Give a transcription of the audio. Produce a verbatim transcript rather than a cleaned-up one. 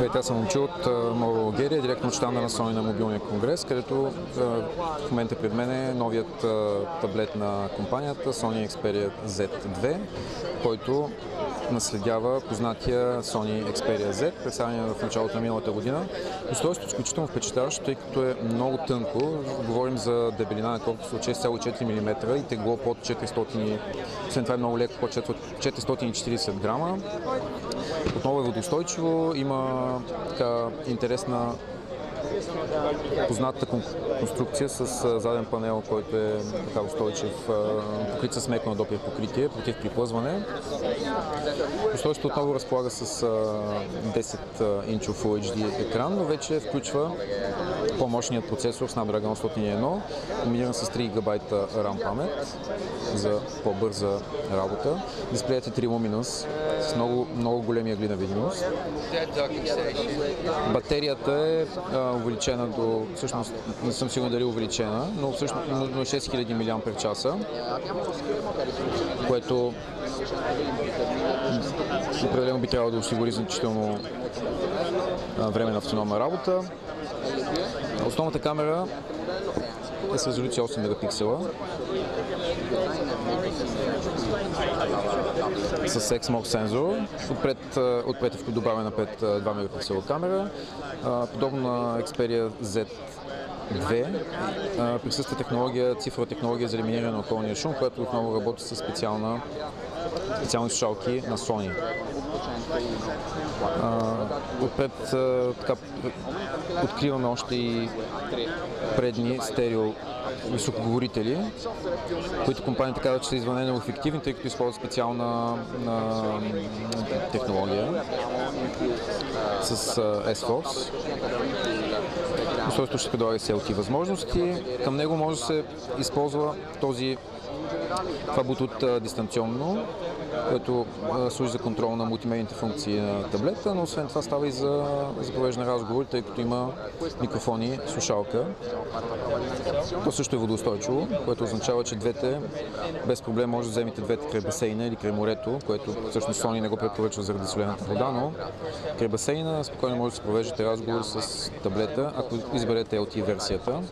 Здравейте, аз съм Момчил от Mobile Bulgaria, директно от щанда на Sony на мобилния конгрес, където в момента пред мен е новият таблет на компанията Sony Xperia зет две, който наследява познатия Sony Xperia Z, представен в началото на миналата година. Устройството е изключително впечатляващо, тъй като е много тънко. Говорим за дебелина на корпуса от шест цяло и четири милиметра и тегло под четиристотин. Освен това е много леко, под четиристотин и четиридесет грама. Отново е водоустойчиво, има така интересна познатата конструкция с заден панел, който е така устойчив, покрит с меко на допир покритие, против приплъзване. Устройството отново разполага с десет инчов Full Ейч Ди екран, но вече включва по-мощният процесор Snapdragon осемстотин и едно, комбиниран с три гигабайта RAM памет за по-бърза работа. Дисплеят е три Luminous с много, много големи ъгли на видимост. Батерията е увеличена до, всъщност не съм сигурен дали е увеличена, но всъщност на шест хиляди милиампер-часа, което определено би трябвало да осигури значително време на автономна работа. Основната камера е с резолюция осем мегапиксела с X MOX сензор. Отпред, отпред е добавена напред два мегапиксела камера. Подобно на Xperia зет две присъства технология, цифрова технология за елиминиране на околния шум, която отново работи с специална, специални слушалки на Sony. Отпред така, откриваме още и предни стерео високоговорители, които компанията казват, че са извънено ефективни, тъй като използват специална на, технология с S-Force. Устройството ще предлага ес ел ти възможности. Към него може да се използва този това Bluetooth дистанционно, което служи за контрол на мултимедийните функции на таблета, но освен това става и за, за провеждане на разговори, тъй като има микрофони, слушалка. То също е водоустойчиво, което означава, че двете без проблем може да вземете двете край басейна или край морето, което всъщност Sony не го препоръчва заради солената вода, но край басейна спокойно може да се провеждате разговор с таблета, ако изберете ел ти версията.